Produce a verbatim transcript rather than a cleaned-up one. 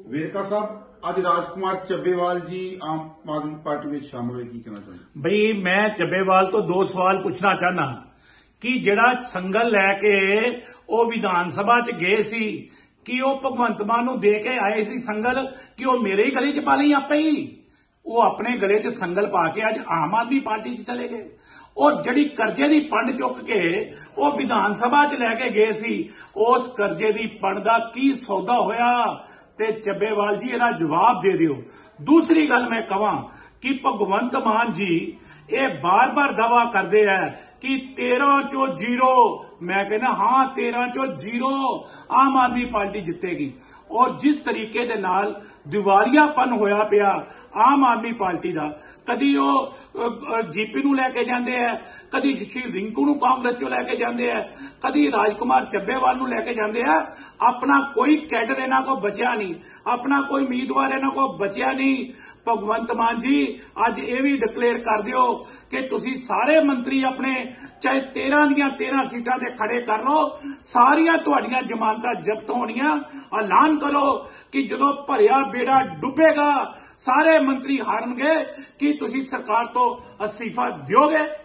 ਵੇਰਕਾ ਸਾਹਿਬ, ਅੱਜ ਰਾਜकुमार ਚੱਬੇਵਾਲ जी आम आदमी पार्टी में शामिल हुए, की कहना चाहते? बई मैं ਚੱਬੇਵਾਲ तो दो सवाल पूछना चाहना कि ਜਿਹੜਾ ਸੰਗਲ ਲੈ ਕੇ ਉਹ ਵਿਧਾਨ ਸਭਾ ਚ ਗਏ ਸੀ ਕਿ ਉਹ ਭਗਵੰਤ ਮਾਨ ਨੂੰ ਦੇ ਕੇ ਆਏ ਸੀ ਸੰਗਲ ਕਿ ਉਹ ਮੇਰੇ ਹੀ ਗਲੇ ਚ ਪਾ ਲਈ ਆਪੇ ਹੀ ਉਹ ਆਪਣੇ ਗਲੇ ਚ ਸੰਗਲ ਪਾ ਕੇ ਅੱਜ ਆਮ ਆਦਮੀ ਪਾਰਟੀ ਚ ਚਲੇ ਗਏ। और जड़ी करजे की पंड चुक के वो विधान सभा च लैके गए सी, उस करजे की पंड का की सौदा होया ते ਚੱਬੇਵਾਲ जी इहदा जवाब दे दिओ। दूसरी गल मैं कहां कि भगवंत मान जी ये बार बार दावा करते हैं कि तेरह चो जीरो, मैं कहना हाँ तेरह चो जीरो आम आदमी पार्टी जितेगी। और जिस तरीके दे नाल दिवालियापन होया पिया आम आदमी पार्टी का, कदी वो जीपी नूं लैके जांदे है, कदी श्री रिंकू नूं कांग्रेस चों लैके जांदे है, कदी राजकुमार ਚੱਬੇਵਾਲ नूं लैके जांदे है। अपना कोई कैडर इन्हां को बचिया नहीं, अपना कोई उम्मीदवार इन्हां को बचिया नहीं। भगवंत मान जी अज ये भी डिकलेयर कर दिओ कि तुसी सारे मंत्री अपने चाहे तेरह दियां तेरह सीटां ते खड़े कर लो, सारियां तुहाडियां जमानतां जब्त होणियां। ऐलान करो कि जदों भरिया बेड़ा डुबेगा सारे मंत्री हारनगे कि तुसी सरकार तो अस्तीफा दिओगे।